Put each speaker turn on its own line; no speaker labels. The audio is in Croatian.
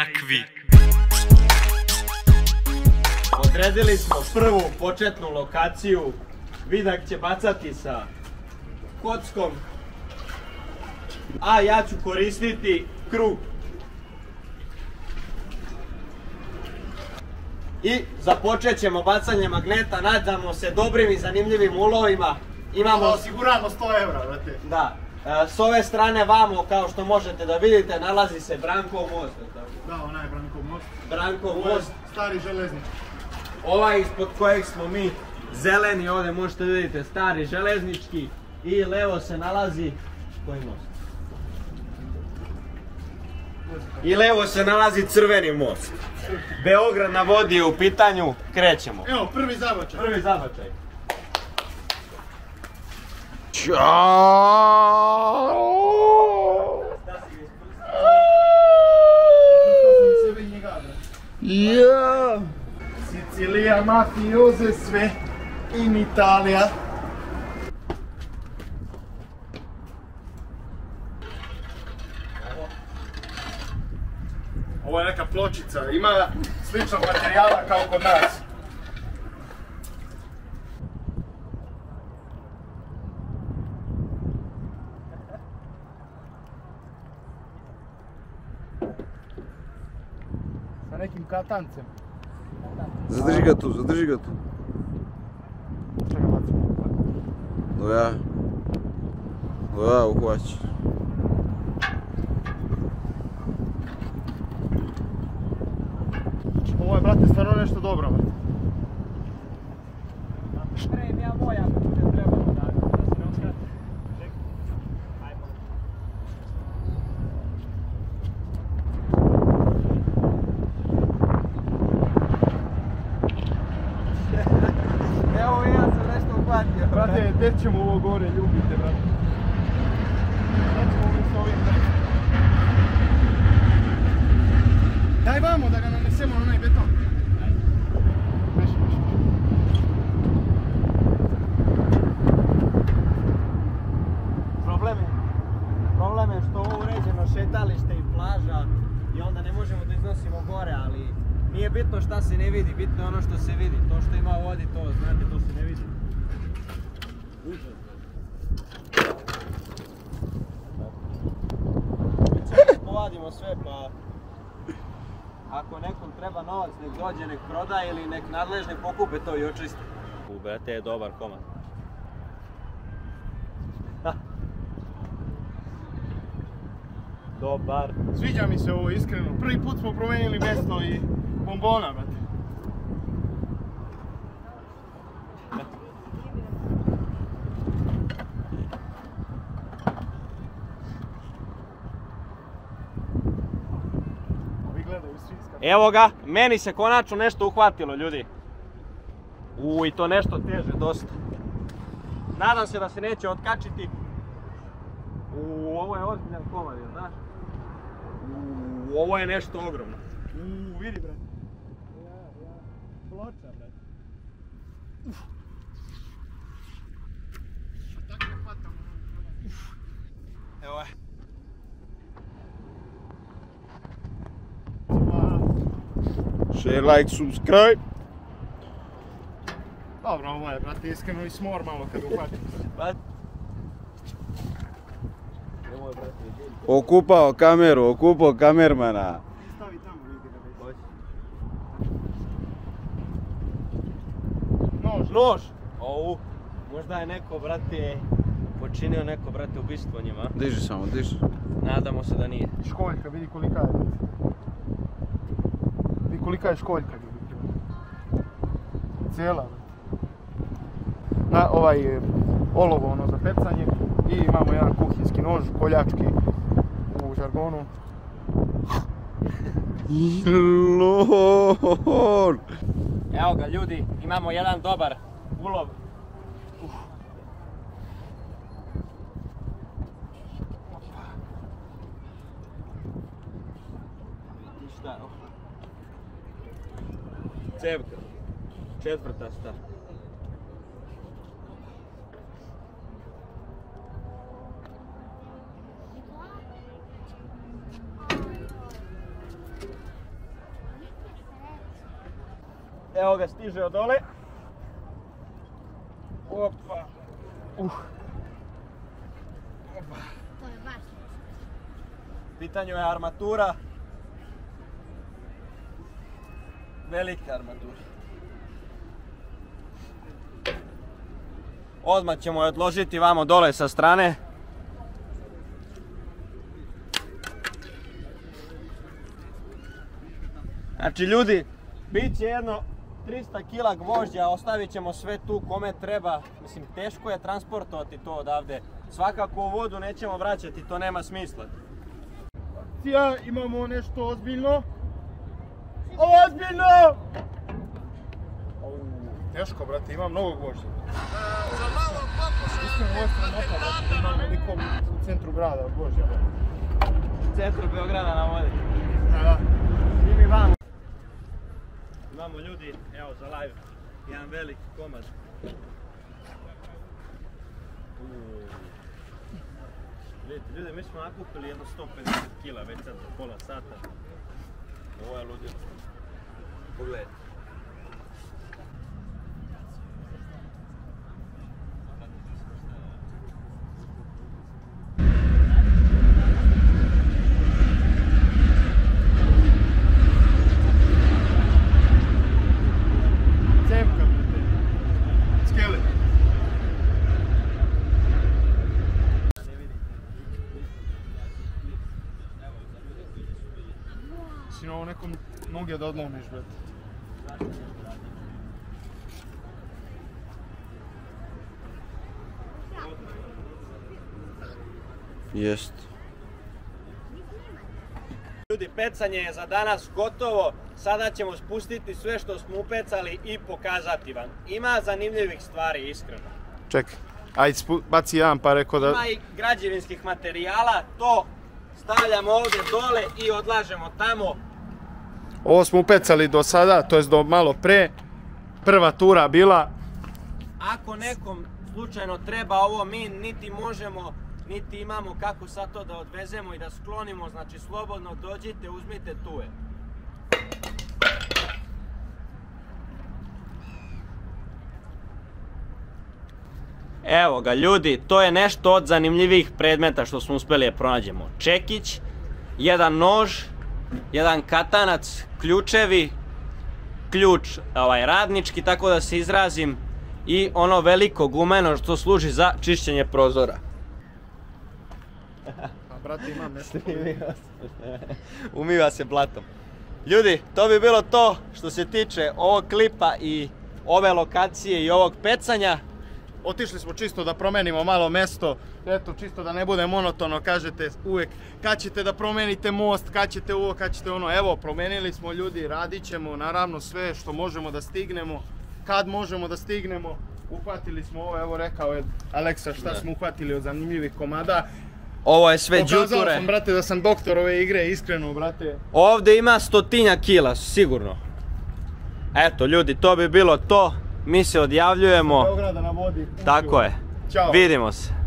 jakvi.
Odredili smo prvu početnu lokaciju. Vidak će bacati sa kockom, a ja ću koristiti krug. I započet ćemo bacanje magneta, nadamo se dobrim i zanimljivim ulovima. Imamo...
Osiguramo 100 evra, brate.
Da. S ove strane vamo, kao što možete da vidite, nalazi se Brankov most.
Da, onaj Brankov most.
Brankov most.
Stari železnički.
Ovaj ispod kojeg smo mi zeleni, ovdje možete vidjeti stari železnički. I levo se nalazi... Koji most? I levo se nalazi crveni most. Beograd na vodi je u pitanju, krećemo.
Evo, prvi zabačaj.
Prvi zabačaj.
Ja. Sicilija, mafioze, sve. In Italija. Ovo je neka pločica, ima sličnog materijala kao kod nas. Sa nekim katancem.
Zadrži ga tu, zadrži ga tu.
Čega bacimo?
Do ja uhvaći.
Ovo je, brate, stvarno nešto dobro, brate.
Sprem ja moj, ako bude trebalo da se ne uskrati. Ajmo. Evo ja sam nešto uhvatio.
Brate, gdje ćemo ovo gore, ljubite, brate. Gdje ćemo mi s ovim, brate. Daj vamo da ga nanesemo na onaj beton. Beši.
Problem je što ovo uređeno šetalište i plaža i onda ne možemo da iznosimo gore, ali nije bitno šta se ne vidi, bitno je ono što se vidi. To što ima u vodi, to znate, to se ne vidi. Povadimo sve, pa ako nekom treba novac, nek dođe, nek proda ili nek nadležni pokupe to i očiste. Brate, je dobar komad. Dobar.
Sviđa mi se ovo, iskreno. Prvi put smo promijenili mjesto i bombona, brate. Ovi gledaju svi iskati.
Evo ga, meni se konačno nešto uhvatilo, ljudi. I to nešto teže, dosta. Nadam se da se neće otkačiti. Ovo je ozbiljan komad, jel znaš? Ovo je nešto ogromno.
Vidi, brate. Ploča, brate. Tako je hvatamo.
Evo je.
Share, like, subscribe.
Dobro, ovo je, brate, iskreno i smor malo kad uhvatim.
Okupao kameru, okupao kamermana.
Stavi tamo, vidi ga već.
Nož! Možda je neko, brate, počinio neko, brate, ubistvo njima.
Diži samo, diži.
Nadamo se da nije.
Školjka, vidi kolika je, brate. Vidi kolika je školjka, vidi. Cijela, brate. Na ovaj olovo, ono, za pecanje. I imamo jedan kuhinski nož, koljački u žargonu.
Lord.
Evo ga, ljudi, imamo jedan dobar ulov. Ništa. Cevka. Četvrtasta. Evo ga, stiže od dole. Opa. Opa.
To je baš.
U pitanju je armatura. Velika armatura. Odmah ćemo je odložiti vamo dole sa strane. Znači ljudi, bit će jedno 300 kila gvožđa, ostavit ćemo sve tu kome treba. Mislim, teško je transportovati to odavde. Svakako u vodu nećemo vraćati, to nema smisla.
Akcija, imamo nešto ozbiljno. Ozbiljno! Teško, brate, imam mnogo gvožđa. Iskreno, ovo je sramota, brate, imamo nikom u centru grada gvožđa.
U centru Beograda na vodi.
Da.
I mi vamo. Imamo ljudi, evo za live, jedan veliki komad. Vidite, ljudi, mi smo nakupili jedno 150 kila već sad za pola sata. Ovo je ludilo. Pogledajte.
Si na ovo nekom noge da odlomiš, brate.
Jest.
Ljudi, pecanje je za danas gotovo. Sada ćemo spustiti sve što smo upecali i pokazati vam. Ima zanimljivih stvari, iskreno.
Čekaj, ajde baci jedan pa rekao da...
Ima i građevinskih materijala, to stavljamo ovdje dole i odlažemo tamo.
Ovo smo upecali do sada, to jest do malo pre. Prva tura bila.
Ako nekom slučajno treba ovo, mi niti možemo, niti imamo kako sad to da odvezemo i da sklonimo, znači slobodno dođite, uzmite tu je. Evo ga ljudi, to je nešto od zanimljivih predmeta što smo uspjeli da pronađemo. Čekić, jedan nož, jedan katanac, ključevi, ključ radnički, tako da se izrazim, i ono veliko gumeno što služi za čišćenje prozora.
A brate, imam nešto.
Umiva se blatom. Ljudi, to bi bilo to što se tiče ovog klipa i ove lokacije i ovog pecanja.
Otišli smo čisto da promenimo malo mesto, eto čisto da ne bude monotono, kažete uvijek kad ćete da promenite most, kad ćete ovo, kad ćete ono, evo promenili smo ljudi, radit ćemo naravno sve što možemo da stignemo, kad možemo da stignemo, uhvatili smo ovo, evo rekao je Aleksa šta smo uhvatili od zanimljivih komada.
Ovo je sve
Pokazao
đuture.
sam, brate, da sam doktor ove igre, iskreno, brate.
Ovdje ima 100 kila, sigurno. Eto ljudi, to bi bilo to. Mi se odjavljujemo.
Beograda na vodi.
Tako je.
Ćao.
Vidimo se.